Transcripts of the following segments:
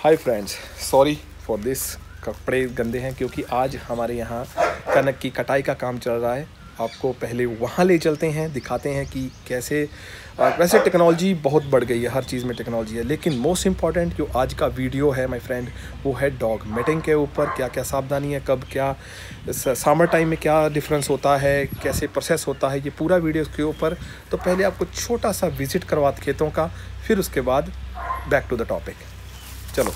Hi friends, sorry for this. कपड़े गंदे हैं क्योंकि आज हमारे यहाँ कनक की कटाई का काम चल रहा है। आपको पहले वहाँ ले चलते हैं, दिखाते हैं कि कैसे। वैसे टेक्नोलॉजी बहुत बढ़ गई है, हर चीज़ में टेक्नोलॉजी है, लेकिन मोस्ट इम्पॉर्टेंट जो आज का वीडियो है माय फ्रेंड, वो है डॉग मीटिंग के ऊपर। क्या क्या सावधानी है, कब क्या समर टाइम में क्या डिफरेंस होता है, कैसे प्रोसेस होता है, ये पूरा वीडियो उसके ऊपर। तो पहले आपको छोटा सा विज़िट करवाते खेतों का, फिर उसके बाद बैक टू द टॉपिक। चलो।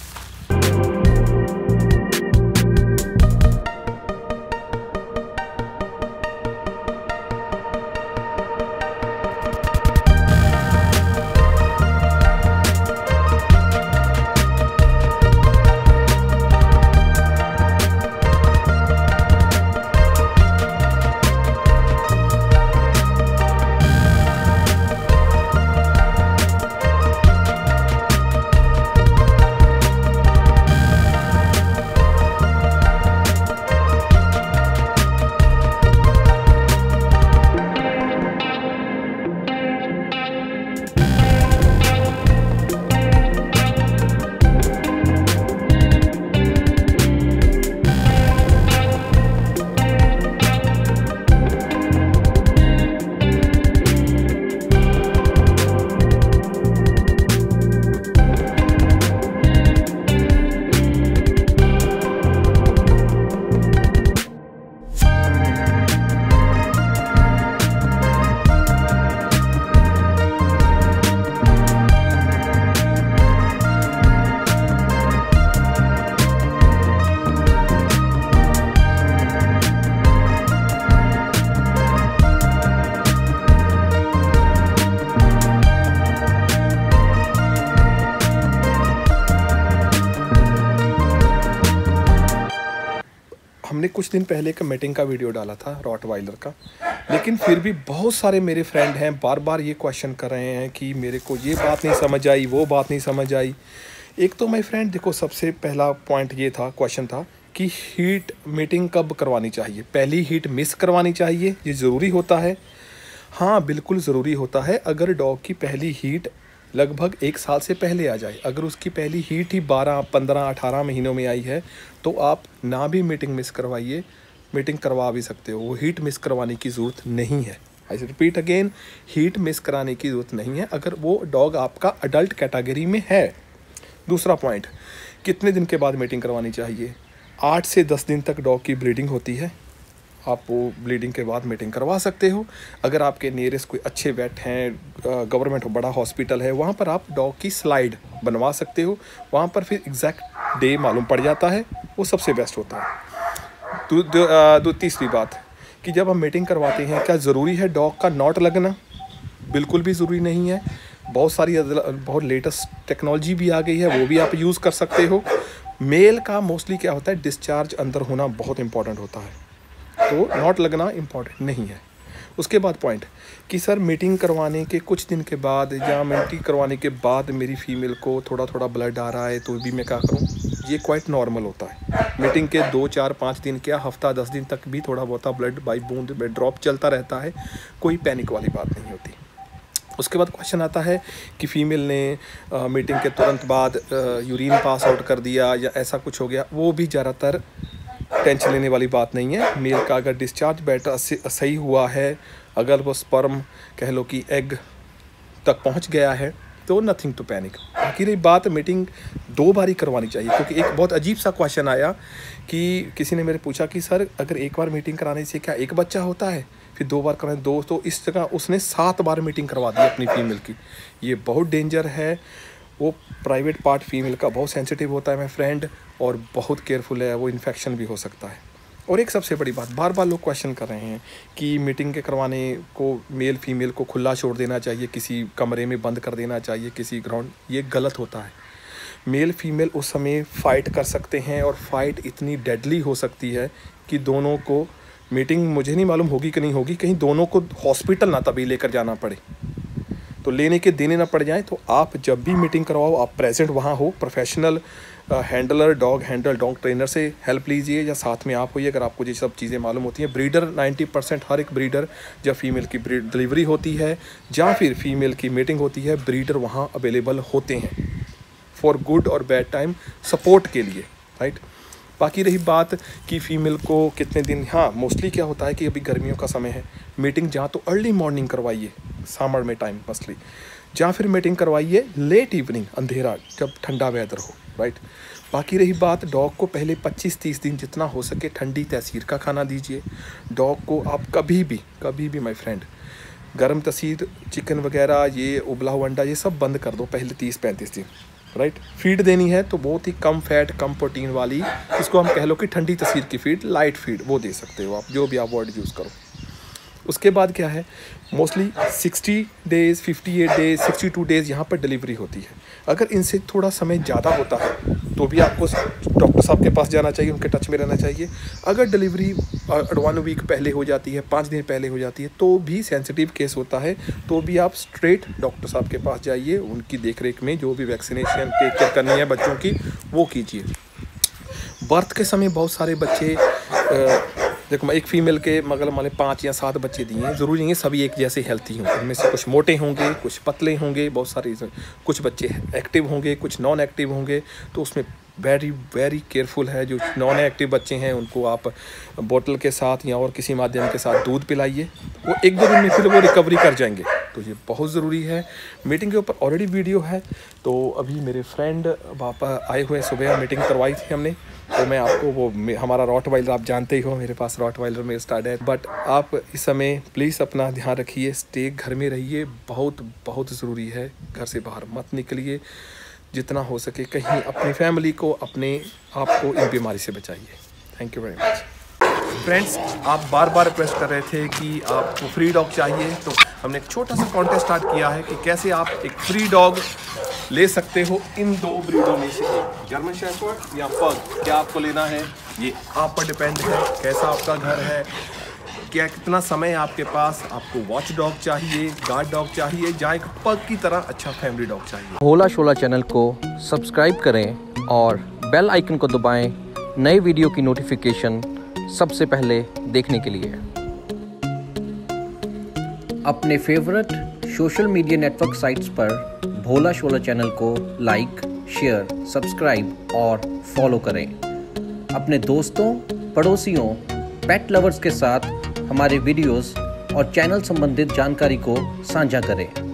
हमने कुछ दिन पहले का मीटिंग का वीडियो डाला था रॉटवाइलर का, लेकिन फिर भी बहुत सारे मेरे फ्रेंड हैं बार बार ये क्वेश्चन कर रहे हैं कि मेरे को ये बात नहीं समझ आई, वो बात नहीं समझ आई। एक तो माय फ्रेंड देखो, सबसे पहला पॉइंट ये था, क्वेश्चन था कि हीट मीटिंग कब करवानी चाहिए। पहली हीट मिस करवानी चाहिए, ये ज़रूरी होता है? हाँ, बिल्कुल ज़रूरी होता है। अगर डॉग की पहली हीट लगभग 1 साल से पहले आ जाए, अगर उसकी पहली हीट ही 12, 15, 18 महीनों में आई है, तो आप ना भी मीटिंग मिस करवाइए, मीटिंग करवा भी सकते हो। वो हीट मिस करवाने की ज़रूरत नहीं है। I repeat again, heat miss कराने की ज़रूरत नहीं है अगर वो डॉग आपका अडल्ट कैटेगरी में है। दूसरा पॉइंट, कितने दिन के बाद मीटिंग करवानी चाहिए? 8 से 10 दिन तक डॉग की ब्लीडिंग होती है, आप वो ब्लीडिंग के बाद मीटिंग करवा सकते हो। अगर आपके नियरेस्ट कोई अच्छे वेट हैं, गवर्नमेंट बड़ा हॉस्पिटल है, वहाँ पर आप डॉग की स्लाइड बनवा सकते हो। वहाँ पर फिर एग्जैक्ट डे मालूम पड़ जाता है, वो सबसे बेस्ट होता है। तीसरी बात कि जब हम मीटिंग करवाते हैं, क्या ज़रूरी है डॉग का नॉट लगना? बिल्कुल भी ज़रूरी नहीं है। बहुत लेटेस्ट टेक्नोलॉजी भी आ गई है, वो भी आप यूज़ कर सकते हो। मेल का मोस्टली क्या होता है, डिस्चार्ज अंदर होना बहुत इंपॉर्टेंट होता है, तो नॉट लगना इम्पॉर्टेंट नहीं है। उसके बाद पॉइंट कि सर मीटिंग करवाने के कुछ दिन के बाद या मीटिंग करवाने के बाद मेरी फीमेल को थोड़ा थोड़ा ब्लड आ रहा है, तो भी मैं क्या करूं? ये क्वाइट नॉर्मल होता है। मीटिंग के 2, 4, 5 दिन, क्या हफ्ता 10 दिन तक भी थोड़ा बहुत ब्लड बाई बूंद में ड्रॉप चलता रहता है, कोई पैनिक वाली बात नहीं होती। उसके बाद क्वेश्चन आता है कि फ़ीमेल ने मीटिंग के तुरंत बाद यूरिन पास आउट कर दिया या ऐसा कुछ हो गया। वो भी ज़्यादातर टेंशन लेने वाली बात नहीं है। मेल का अगर डिस्चार्ज बेटर सही हुआ है, अगर वो स्पर्म कह लो कि एग तक पहुंच गया है, तो नथिंग टू पैनिक। बाकी रही बात, मीटिंग 2 बार ही करवानी चाहिए। क्योंकि एक बहुत अजीब सा क्वेश्चन आया कि किसी ने मेरे पूछा कि सर अगर 1 बार मीटिंग कराने से क्या 1 बच्चा होता है, फिर 2 बार कराएं 2, तो इस जगह उसने 7 बार मीटिंग करवा दी अपनी फीमेल की। ये बहुत डेंजर है। वो प्राइवेट पार्ट फीमेल का बहुत सेंसिटिव होता है माय फ्रेंड, और बहुत केयरफुल है, वो इन्फेक्शन भी हो सकता है। और एक सबसे बड़ी बात, बार बार लोग क्वेश्चन कर रहे हैं कि मीटिंग के करवाने को मेल फीमेल को खुला छोड़ देना चाहिए, किसी कमरे में बंद कर देना चाहिए, किसी ग्राउंड। ये गलत होता है। मेल फीमेल उस समय फ़ाइट कर सकते हैं, और फाइट इतनी डेडली हो सकती है कि दोनों को मीटिंग, मुझे नहीं मालूम होगी कि नहीं होगी, कहीं दोनों को हॉस्पिटल ना तभी लेकर जाना पड़े, तो लेने के देने ना पड़ जाए। तो आप जब भी मीटिंग करवाओ, आप प्रेजेंट वहाँ हो। Professional handler, dog handle, dog trainer से हेल्प लीजिए, या साथ में आप होइए अगर आपको ये सब चीज़ें मालूम होती हैं। ब्रीडर 90% हर एक ब्रीडर, जब फीमेल की डिलीवरी होती है या फिर फीमेल की मीटिंग होती है, ब्रीडर वहाँ अवेलेबल होते हैं। फॉर गुड और बैड टाइम सपोर्ट के लिए, राइट। बाकी रही बात कि फ़ीमेल को कितने दिन, हाँ मोस्टली क्या होता है कि अभी गर्मियों का समय है, मीटिंग जहाँ तो अर्ली मॉर्निंग करवाइए समर में टाइम मसली, जहाँ फिर मीटिंग करवाइए लेट इवनिंग अंधेरा जब ठंडा वेदर हो, राइट। बाकी रही बात डॉग को पहले 25-30 दिन जितना हो सके ठंडी तसीर का खाना दीजिए। डॉग को आप कभी भी माय फ्रेंड गर्म तसीर चिकन वगैरह ये उबला हुआ अंडा ये सब बंद कर दो पहले 30-35 दिन, राइट। फीड देनी है तो बहुत ही कम फैट कम प्रोटीन वाली, इसको हम कह लो कि ठंडी तसीर की फीड, लाइट फीड वो दे सकते हो आप, जो भी आप वर्ड यूज़ करो। उसके बाद क्या है, मोस्टली 60 डेज़ 58 डेज़ 62 डेज़ यहाँ पर डिलीवरी होती है। अगर इनसे थोड़ा समय ज़्यादा होता है तो भी आपको डॉक्टर साहब के पास जाना चाहिए, उनके टच में रहना चाहिए। अगर डिलीवरी 1 वीक पहले हो जाती है, 5 दिन पहले हो जाती है, तो भी सेंसिटिव केस होता है, तो भी आप स्ट्रेट डॉक्टर साहब के पास जाइए, उनकी देखरेख में जो भी वैक्सीनेशन टेक केयर करनी है बच्चों की वो कीजिए। बर्थ के समय बहुत सारे बच्चे देखो एक फ़ीमेल के मगर मैंने 5 या 7 बच्चे दिए हैं, ज़रूरी नहीं है सभी एक जैसे हेल्थी हों, उनमें से कुछ मोटे होंगे कुछ पतले होंगे, बहुत सारे कुछ बच्चे एक्टिव होंगे कुछ नॉन एक्टिव होंगे, तो उसमें वेरी केयरफुल है। जो नॉन एक्टिव बच्चे हैं उनको आप बोतल के साथ या और किसी माध्यम के साथ दूध पिलाइए, वो 1-2 दिन में फिर वो रिकवरी कर जाएंगे, तो ये बहुत ज़रूरी है। मीटिंग के ऊपर ऑलरेडी वीडियो है, तो अभी मेरे फ्रेंड वापस आए हुए सुबह मीटिंग करवाई थी हमने, तो मैं आपको वो हमारा रॉटवाइलर आप जानते ही हो, मेरे पास रॉटवाइलर में स्टार्ट है, बट आप इस समय प्लीज़ अपना ध्यान रखिए, स्टे घर में रहिए, बहुत ज़रूरी है, घर से बाहर मत निकलिए, जितना हो सके कहीं अपनी फैमिली को अपने आप को इन बीमारी से बचाइए। Thank you very much. Friends, आप बार रिक्वेस्ट कर रहे थे कि आपको फ्री डॉग चाहिए, तो हमने एक छोटा सा कॉन्टेस्ट स्टार्ट किया है कि कैसे आप एक फ्री डॉग ले सकते हो इन 2 ब्रीडों में से, जर्मन शेफर्ड या पग। क्या आपको लेना है ये आप पर डिपेंड है, कैसा आपका घर है, क्या कितना समय है आपके पास, आपको वॉच डॉग चाहिए, गार्ड डॉग चाहिए, या एक पग की तरह अच्छा फैमिली डॉग चाहिए। भोला शोला चैनल को सब्सक्राइब करें और बेल आइकन को दबाएं नए वीडियो की नोटिफिकेशन सबसे पहले देखने के लिए। अपने favourite social media network sites पर भोला शोला चैनल को लाइक, शेयर, सब्सक्राइब और फॉलो करें। अपने दोस्तों, पड़ोसियों, पेट लवर्स के साथ हमारे वीडियोस और चैनल संबंधित जानकारी को साझा करें।